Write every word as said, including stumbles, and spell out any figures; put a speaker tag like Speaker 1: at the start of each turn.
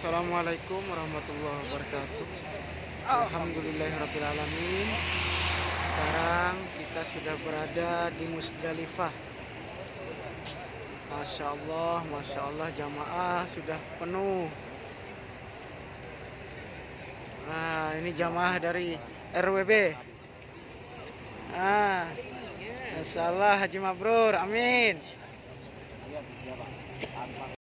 Speaker 1: Assalamualaikum warahmatullahi wabarakatuh. Alhamdulillahirrabbilalamin. Sekarang kita sudah berada di Musdalifah. Masya Allah, Masya Allah, jamaah sudah penuh. Nah, ini jamaah dari R W B. Ah, Masya Allah, Haji Mabrur, amin.